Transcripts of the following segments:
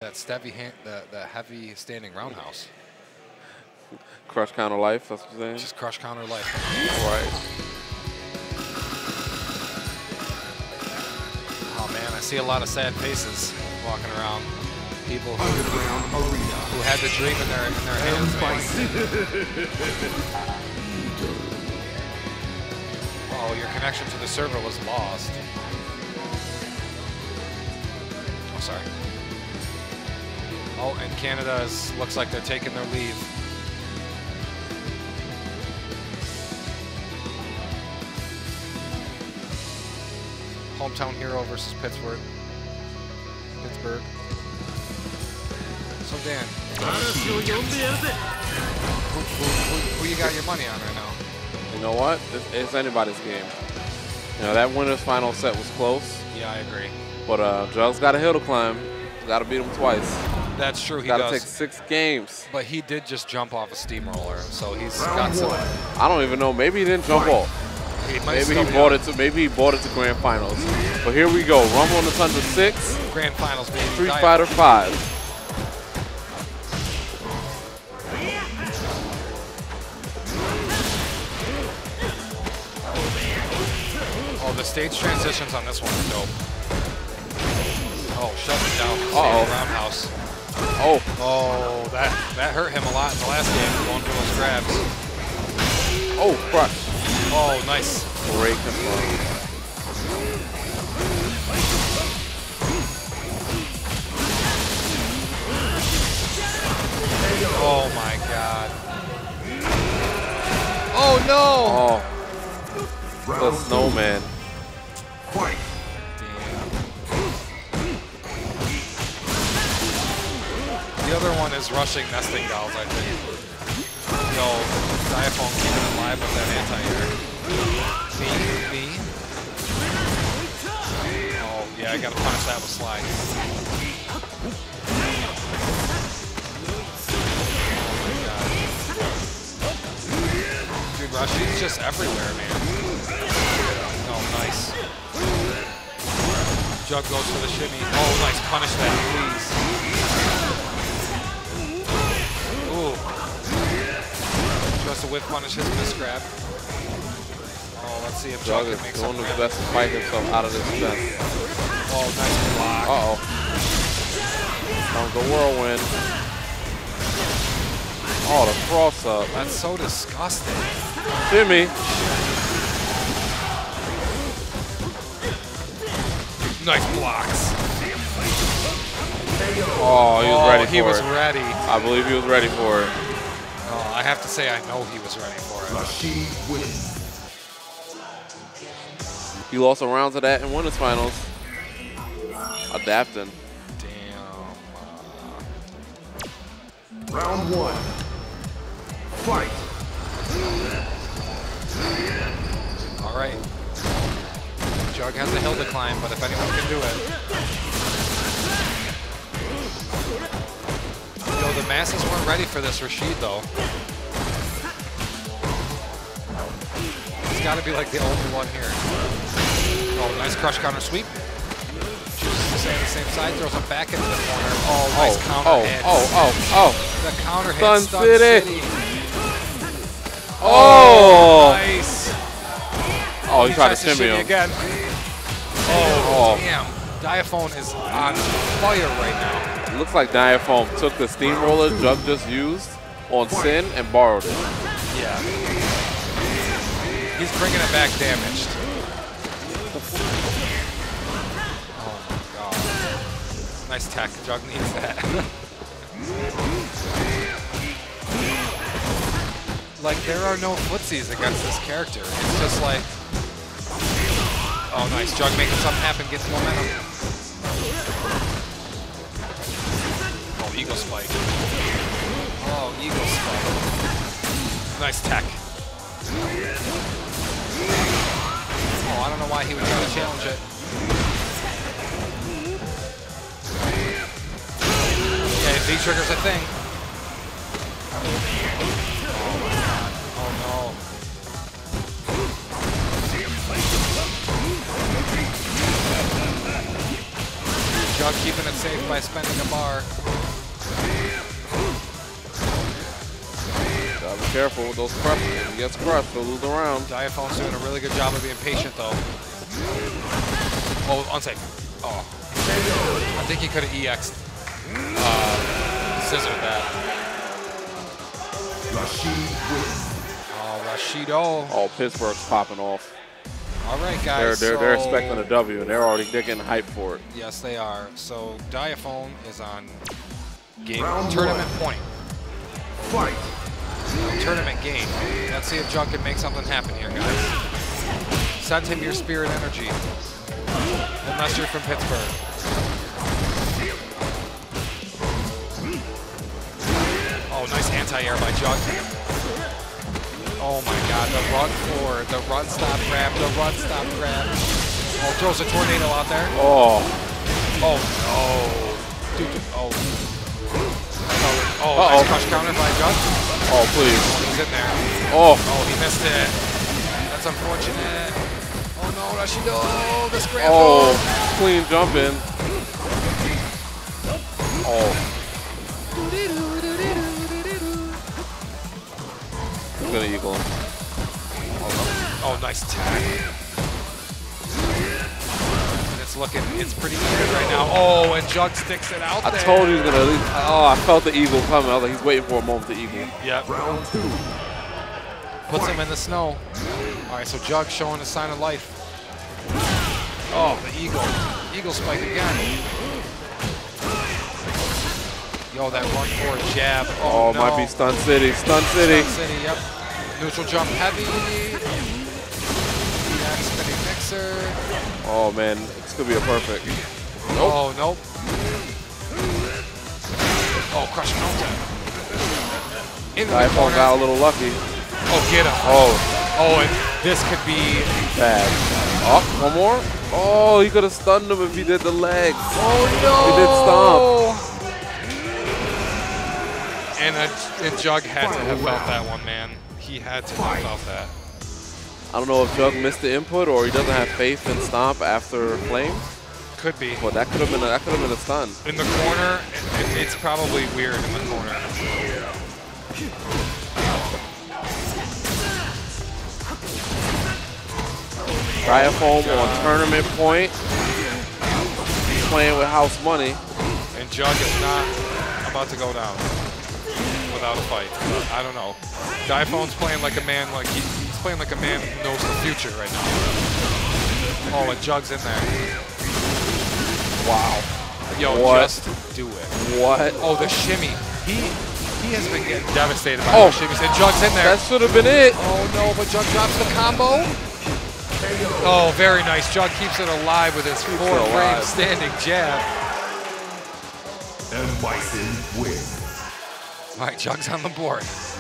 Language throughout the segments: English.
That heavy the heavy standing roundhouse. Crush counter life, that's what you're saying? Just crush counter life. Right. Oh man, I see a lot of sad faces walking around. People who had the dream in their hands, man. Oh, your connection to the server was lost. Oh, sorry. Oh, and Canada looks like they're taking their leave. Hometown hero versus Pittsburgh. So Dan, who you got your money on right now? You know what? It's anybody's game. You know, that winner's final set was close. Yeah, I agree. But Jug's got a hill to climb. Got to beat him twice. That's true. He got does. to take 6 games. But he did just jump off a steamroller, so he's got some. I don't even know. Maybe he didn't jump off. Maybe he bought it to. Maybe he bought it to Grand Finals. But here we go. Rumble in the Thunder 6. Grand Finals, baby. Street Fighter 5. Oh, the stage transitions on this one are dope. Oh, shut it down. Roundhouse. Oh. Oh, that hurt him a lot in the last game, going for those grabs. Oh, crush. Oh, nice. Great control. Oh my God. Oh no! Oh. The snowman. Damn. The other one is rushing nesting dolls, I think. Yo, Diaphone keeping it alive with that anti-air. Me. Oh, yeah, I gotta punish that with slide. Dude, Rasheed's just everywhere, man. Oh, nice. Jug goes for the shimmy. Oh, nice. Punish that, please. Ooh. Tries to whip punish his miss grab. Oh, let's see if Jug can make something. Doing his best to fight himself out of this mess. Oh, nice block. Uh-oh. Comes the whirlwind. Oh, the cross up. That's so disgusting. Jimmy. Nice blocks. Oh, he was ready for it. He was ready. I believe he was ready for it. Oh, I have to say I know he was ready for it. He lost a round to that in winners finals. Adapting. Damn. Round 1. Fight. All right. Jug has a hill to climb, but if anyone can do it. Yo, the masses weren't ready for this Rasheed, though. He's got to be like the only one here. Oh, nice crush counter sweep. Chooses to stay on the same side, throws him back into the corner. Oh, nice counter hit. The counter hit. Sun Stun City. Oh, nice. Oh, he tried to shimmy him again. Oh, damn. Diaphone is on fire right now. It looks like Diaphone took the steamroller Jug just used on Sin and borrowed it. Yeah. He's bringing it back damaged. Oh my God. Nice tech. Jug needs that. Like, there are no footsies against this character. It's just like, oh, nice. Jug making something happen, gets momentum. Oh, eagle spike. Oh, eagle spike. Nice tech. Oh, I don't know why he would try to challenge it. Yeah, V-trigger's a thing. Jug keeping it safe by spending a bar. Gotta be careful with those crushes. If he gets crushed, he'll lose the round. Diaphone's doing a really good job of being patient, though. Oh, unsafe. Oh. I think he could have EX'd. Scissored that. Oh, Rashido. Oh, Pittsburgh's popping off. All right, guys. They're expecting a W, and they're getting hyped for it. Yes, they are. So Diaphone is on tournament point. Fight. Tournament game. Let's see if Jug can make something happen here, guys. Send him your spirit energy. Unless you're from Pittsburgh. Oh, nice anti-air by Jug. Oh my god, the run forward, the run stop grab, the run stop grab. Oh, throws a tornado out there. Oh. Oh no. Dude, oh. Oh, nice crush counter by Jug. Oh, please. Oh, he's in there. Oh. Oh, he missed it. That's unfortunate. Oh no, Rashido, the scramble. Oh, clean jump in. Oh. He's gonna eagle him. Oh, nice tag. And it's pretty even right now. Oh, and Jug sticks it out there. I told you he was gonna. Oh, I felt the eagle coming. I was like, he's waiting for a moment to eagle. Yep. Round 2. Puts him in the snow. All right, so Jug showing a sign of life. Oh, the eagle. Eagle spike again. Yo, that run forward jab. Oh, no. Might be Stun City. Stun City. Stun City, yep. Neutral jump heavy. Back spinning mixer. Oh, man. It's going to be a perfect. Nope. Oh, nope. Oh, crush counter. Diaphone got a little lucky. Oh, get him. Oh. Oh, and this could be bad. Oh, one more. Oh, he could have stunned him if he did the legs. Oh, no. He did stomp. And Jug had to have felt that one, man. He had to have felt that. I don't know if Jug missed the input or he doesn't have faith in stomp after flames. Could be. Well, that could have been a stun. In the corner, it's probably weird in the corner. Diaphone on tournament point. He's playing with house money. And Jug is not about to go down without a fight. I don't know. Diaphone's playing like a man, he's playing like a man who knows the future right now. Oh, and Jug's in there. Wow. Yo, what? Just do it. What? Oh, the shimmy. He has been getting devastated by those shimmies. And Jug's in there. That should have been it. Oh no, but Jug drops the combo. Oh, very nice. Jug keeps it alive with his 4-frame standing jab. And Bison win. All right, Jug's on the board.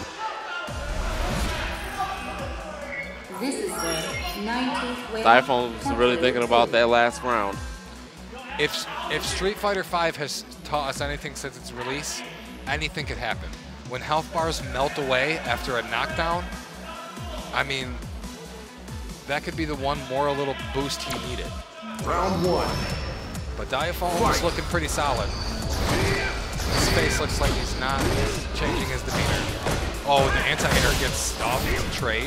This is the 19th win. Diaphone's really thinking about that last round. If Street Fighter V has taught us anything since its release, anything could happen. When health bars melt away after a knockdown, I mean, that could be the one more little boost he needed. Round 1. But Diaphone is looking pretty solid. His face looks like he's not changing his demeanor. Oh, and the anti-air gets stuffed. Trade.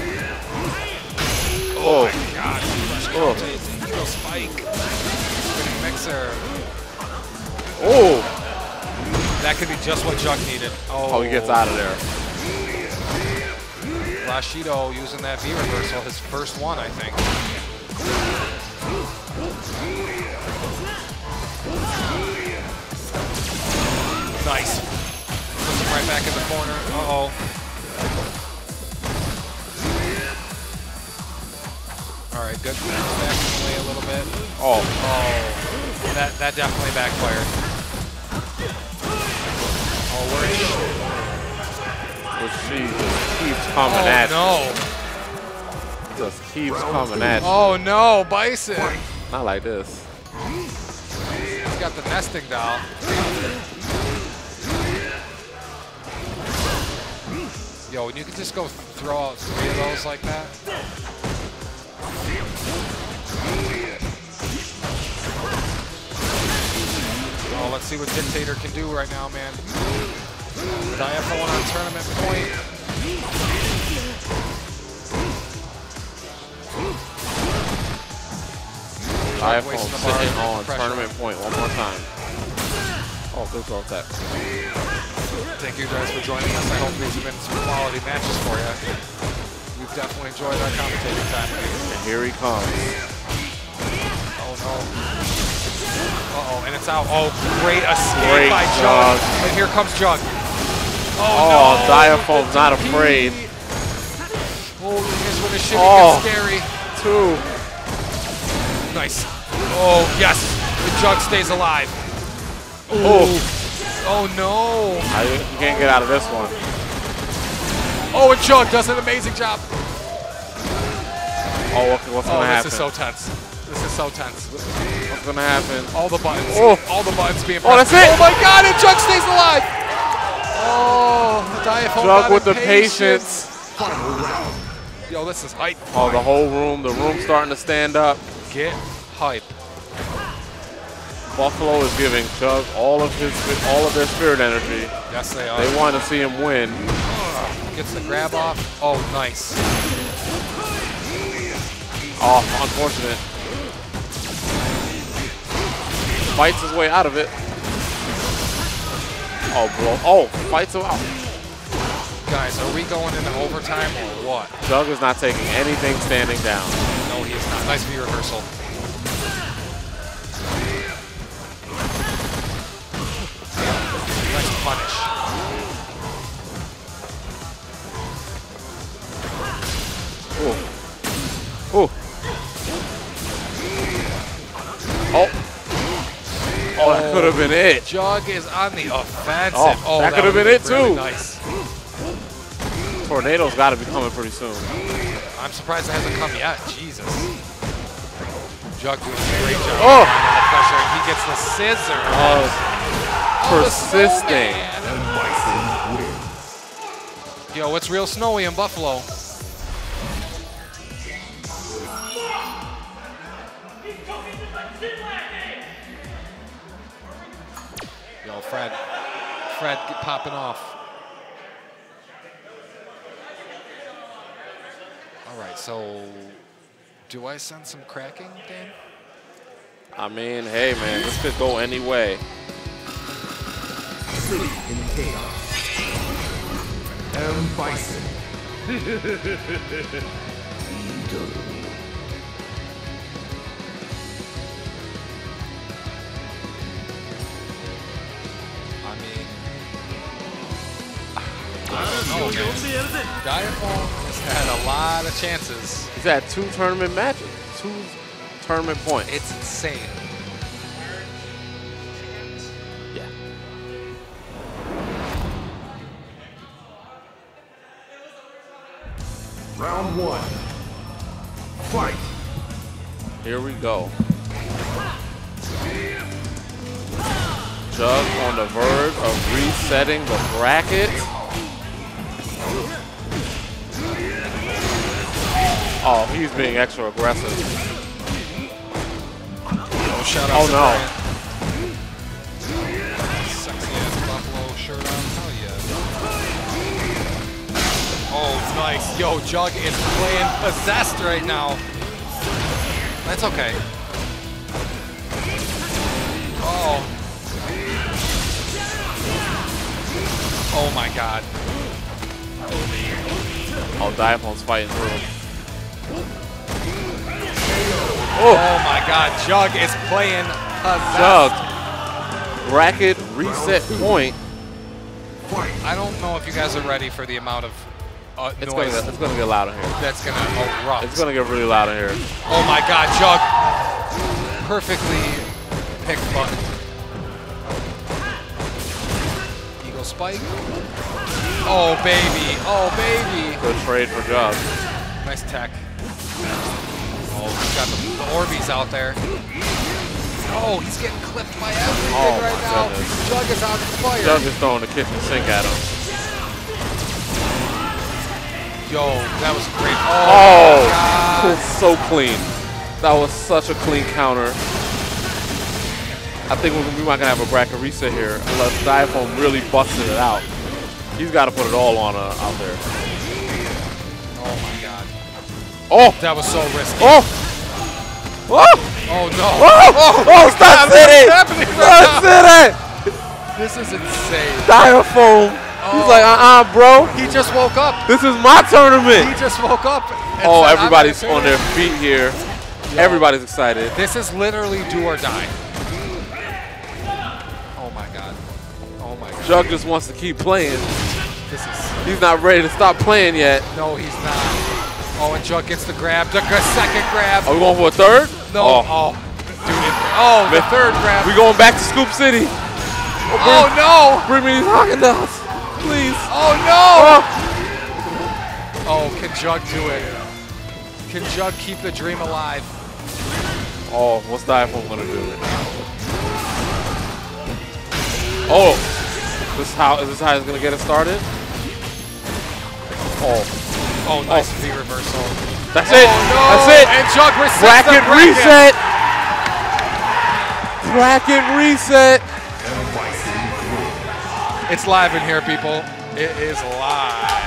Oh my god. Oh. Eagle spike. Spinning mixer. Oh. That could be just what Jug needed. Oh, he gets out of there. Rashido using that V reversal, his first one, I think. Nice. Puts him right back in the corner. Uh-oh. All right, good. Backing away a little bit. Oh. Oh. That definitely backfired. Oh, where is she? She just keeps coming at you. Oh, no. Just keeps coming at you. Oh, no. Bison. Not like this. He's got the nesting doll. Yo, and you can just go throw out 3 of those like that. Oh, let's see what Dictator can do right now, man. Diaphone on tournament point. Diaphone sitting on tournament point one more time. Oh, good throw tech. Thank you guys for joining us. I hope these have been some quality matches for you. We've definitely enjoyed our commentating time. And here he comes. Oh no. Uh-oh, and it's out. Oh, great escape by Jug. And here comes Jug. Oh no. Diaphone's not afraid. Oh, here's when the shit gets scary. 2. Nice. Oh, yes. The Jug stays alive. Oh. Oh, no. You can't get out of this one. Oh, and Jug does an amazing job. Oh, what's going to happen? This is so tense. This is so tense. What's going to happen? All the buttons. Oh. All the buttons being pressed. Oh, that's it. Oh, my God, and Jug stays alive. Oh, the Diaphone Jug with the patience. Final round. Yo, this is hype. Oh, the room's starting to stand up. Get hype. Buffalo is giving Jug all of their spirit energy. Yes, they are. They want to see him win. Gets the grab off. Oh, nice. Oh, unfortunate. Fights his way out of it. Oh, bro. Oh, fights him out. Guys, are we going into overtime or what? Jug is not taking anything standing down. No, he is not. Nice V reversal. Nice punish. Ooh. Ooh. Oh. Oh, that could have been it. Jug is on the offensive. Oh, that could have been it really too. Nice. Tornado's got to be coming pretty soon. I'm surprised it hasn't come yet. Jesus. Jug doing a great job. Oh. Under the pressure. He gets the scissor. Persisting. And Bison wins. Yo, it's real snowy in Buffalo. Yo, Fred get popping off. All right, so do I send some cracking, Dan? I mean, hey, man, this could go any way. City in chaos. M. Bison. I don't know, man. Diaphone has had a lot of chances. He's had 2 tournament matches, 2 tournament points. It's insane. Yeah. Round 1. Fight. Here we go. Jug on the verge of resetting the bracket. Oh, he's being extra aggressive. Oh, shout out to no. Brian. Sexy ass Buffalo shirt on. Hell yeah. Oh, nice. Yo, Jug is playing possessed right now. That's okay. Oh. Oh my God. Oh, Diaphone's fighting through. Oh my God, Jug is playing possessed. Jug, bracket reset point. I don't know if you guys are ready for the amount of noise It's gonna get loud in here. that's gonna erupt. It's gonna get really loud in here. Oh my God, Jug, perfectly picked button. Eagle spike. Oh baby, oh baby. Good trade for Jug. Nice tech. Oh, he's got the Orbeez out there. Oh, he's getting clipped by everything right now. Goodness. Jug is on fire. Jug is throwing the kitchen sink at him. Yo, that was great. Oh, my God. so clean. That was such a clean counter. I think we might gonna have a bracket reset here unless Diaphone really busted it out. He's got to put it all on out there. Oh my God. Oh, that was so risky. Oh, oh, oh no. Oh, stop sitting. Stop sitting. This is insane. Diaphone. He's like, bro. He just woke up. This is my tournament. He just woke up. Oh, everybody's on their feet here. Yo, everybody's excited. This is literally do or die. Oh my God. Oh my God. Jug just wants to keep playing. He's not ready to stop playing yet. No, he's not. Oh, and Jug gets the grab. The second grab. Are we going for a third? No. Oh, dude. The third grab. We going back to Scoop City. Oh, no. Bring me these Haagen-Dazs, please. Oh, no. Oh, can Jug do it? Can Jug keep the dream alive? Oh, what's Diaphone gonna do? Oh, is this how he's gonna get it started? Oh, nice V reversal. That's it. No. That's it. And Jug resets bracket reset. Bracket reset. It's live in here, people. It is live.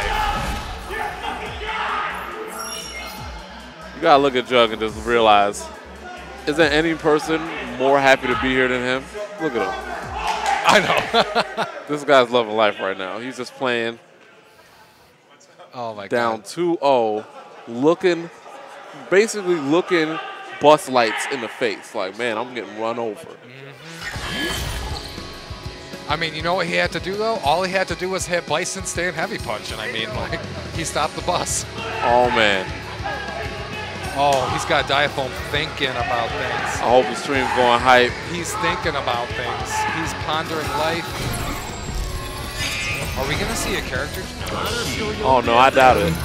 You gotta look at Jug and just realize, is there any person more happy to be here than him? Look at him. I know. This guy's loving life right now. He's just playing. Oh my down God. 2-0, basically looking bus lights in the face. Like, man, I'm getting run over. I mean, you know what he had to do, though? All he had to do was hit Bison, stay in heavy punch. And I mean, like, he stopped the bus. Oh, man. Oh, he's got Diaphone thinking about things. I hope the stream's going hype. He's thinking about things. He's pondering life. Are we going to see a character? Oh, no, I doubt it.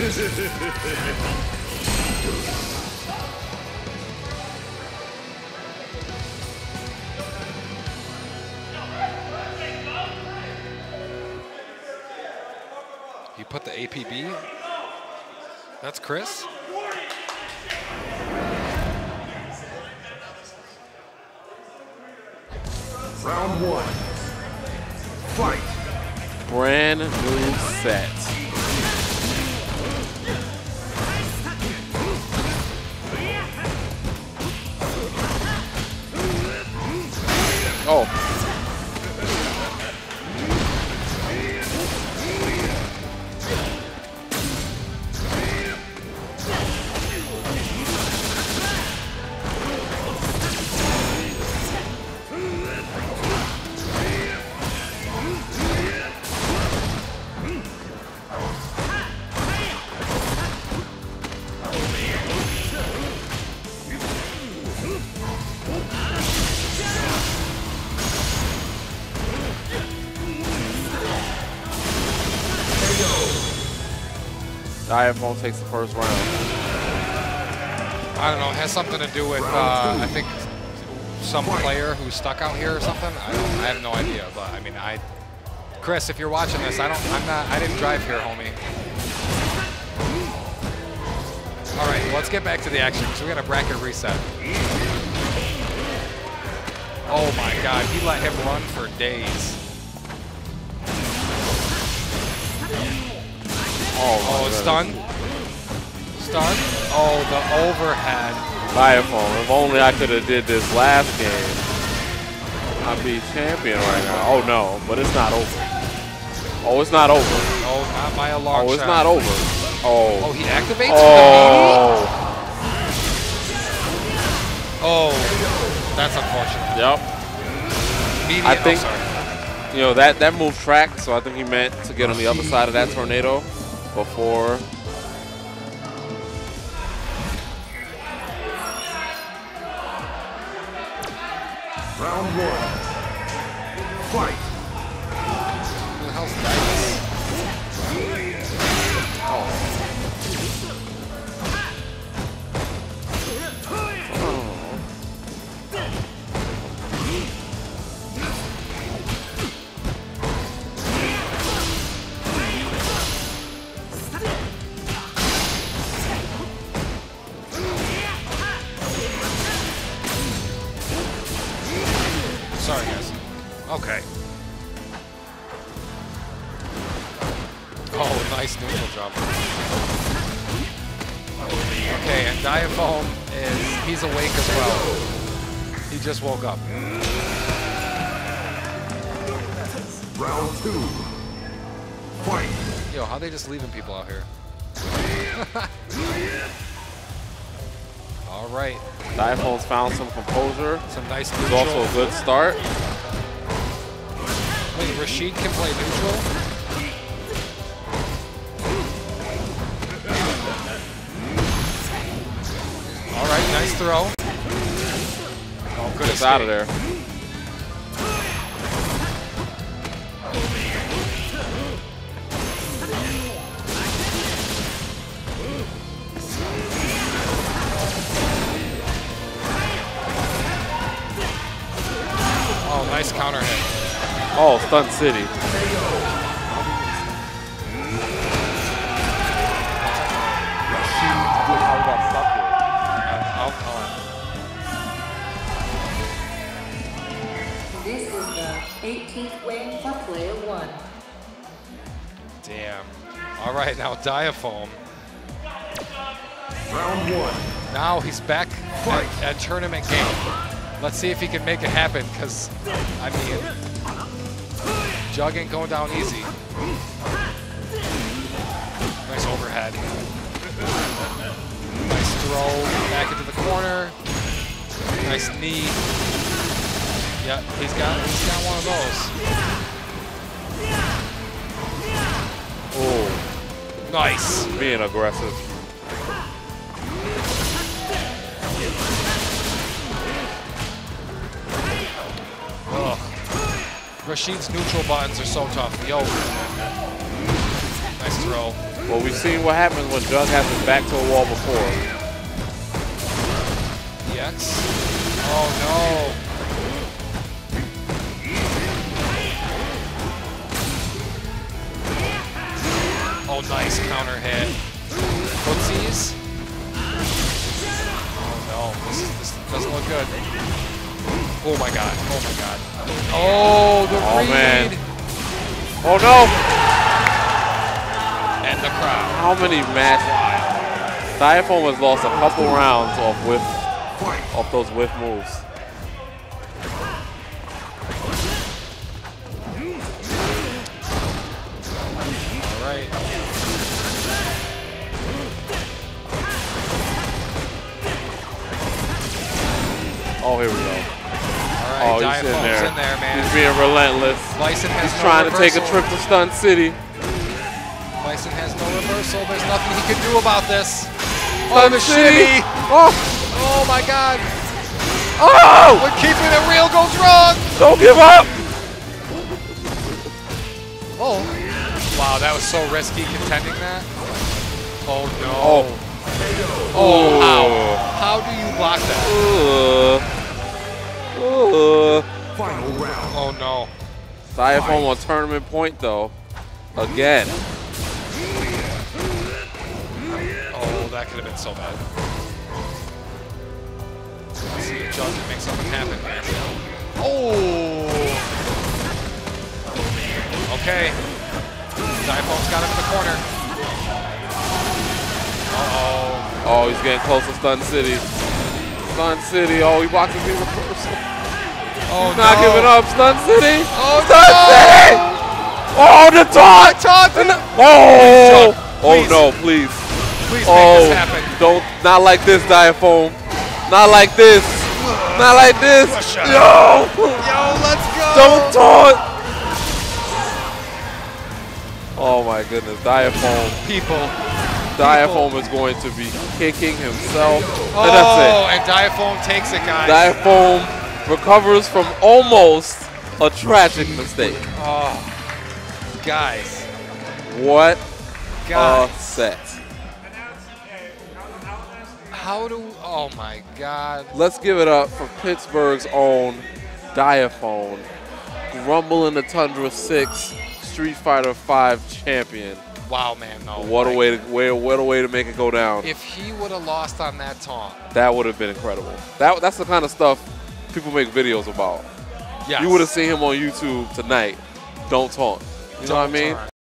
You put the APB? That's Chris? Round 1. Fight. Brand new set. Oh. Diaphone takes the first round. I don't know. It has something to do with, I think, some player who's stuck out here or something. I have no idea. But I mean, Chris, if you're watching this, I didn't drive here, homie. All right, let's get back to the action because we got a bracket reset. Oh my God, he let him run for days. Oh, stun. Stun. Oh, the overhead. Diaphone. If only I could have did this last game, I'd be champion right now. Oh no, but it's not over. Oh, it's not over. Oh, not by a long shot. Oh, it's not over. Oh. Oh, he activates the Oh, that's unfortunate. Yep. Median, I think, you know, that move tracked, so I think he meant to get on the other side of that tornado before. Round 1. Fight. Who the hell's Dice? nice neutral jump. Okay, and Diaphone he's awake as well. He just woke up. Round 2. Fight. Yo, how they just leaving people out here? All right. Diaphone's found some composure. Some nice It's neutral. also a good start. Wait, Rashid can play neutral? All right, nice throw. Oh, good Gets out of there. Oh, nice counter hit. Oh, Stunt City. This is the 18th win for player 1. Damn. All right, now Diaphone. Round 1. Now he's back at tournament game. Let's see if he can make it happen, because, I mean, Jug ain't going down easy. Nice overhead. Nice throw back into the corner. Nice knee. Yep, he's got one of those. Oh, Nice. being aggressive. Ugh. Rashid's neutral buttons are so tough. Yo. Nice throw. Well, we've seen what happens when Jug has his back to a wall before. EX. Oh no. Oh, nice counter hit. Footsies. Oh no, this doesn't look good. Oh my god, oh my god. Oh, the read. Man. Oh no! And the crowd. How many matches? Diaphone has lost a couple rounds off those whiff moves. All right. Oh, here we go. All right, Oh, he's Diaphone's in in there, man. He's being relentless. Bison has He's no trying to take a reversal. trip to Stunt City. Bison has no reversal. There's nothing he can do about this. Stunt the City. shimmy. Oh, Oh my god. oh! When keeping it real goes wrong. Don't give up! Oh. Wow, that was so risky contending that. Oh no. Oh. Oh, how do you block that? Final round. Oh no. Diaphone on tournament point though. Again. Oh, that could have been so bad. Let's see if Jug can make something happen here. Oh. Okay. Diaphone's got him in the corner. Uh-oh. Oh, he's getting close to Stunt City. Stunt City. Oh, he blocks his reversal. Oh, He's not giving up. Stunt City. Oh, Stunt no. City. Oh, the taunt. Oh. Oh Please. no, please. Please make Oh, this happen. don't. Not like this, Diaphone. Not like this. Not like this. Push-up. Yo. Yo, let's go. Don't taunt. Oh my goodness, Diaphone. Diaphone is going to be kicking himself. And that's Oh, and Diaphone takes it, it. guys. Diaphone recovers from almost a tragic mistake. Oh, guys. What a Guys. set. How do, oh my God. Let's give it up for Pittsburgh's own Diaphone, Rumble in the Tundra 6 Street Fighter 5 champion. Wow, man, no. What a way to make it go down. If he would have lost on that taunt. That would have been incredible. That's the kind of stuff people make videos about. Yes. You would have seen him on YouTube tonight. Don't taunt. You know what I mean? Taunt.